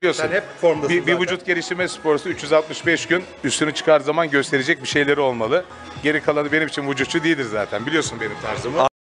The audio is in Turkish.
Sen hep formdasın bir vücut geliştirme sporusu 365 gün üstünü çıkar zaman gösterecek bir şeyleri olmalı. Geri kalanı benim için vücutçu değildir zaten. Biliyorsun benim tarzımı.